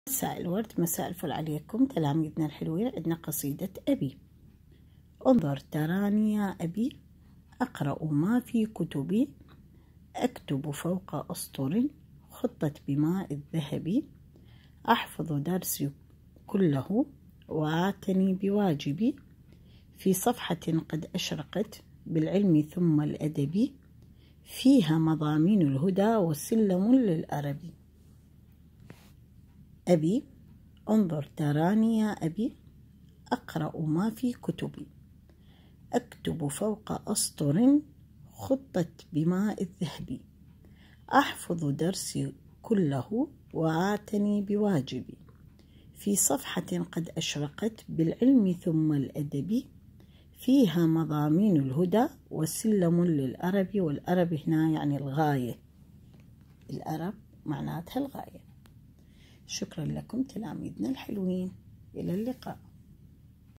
مساء الورد، مساء الفل عليكم تلاميذنا الحلوين. عندنا قصيدة أبي. انظر تراني يا أبي، أقرأ ما في كتبي، أكتب فوق أسطر خطت بماء الذهب، أحفظ درسي كله وأعتني بواجبي، في صفحة قد أشرقت بالعلم ثم الأدب، فيها مضامين الهدى وسلم للأرب. أبي انظر تراني يا أبي، أقرأ ما في كتبي، أكتب فوق أسطر خطت بماء الذهب، أحفظ درسي كله وأعتني بواجبي، في صفحة قد أشرقت بالعلم ثم الأدب، فيها مضامين الهدى وسلم للأرب. والأرب هنا يعني الغاية، الأرب معناتها الغاية. شكرا لكم تلاميذنا الحلوين، إلى اللقاء.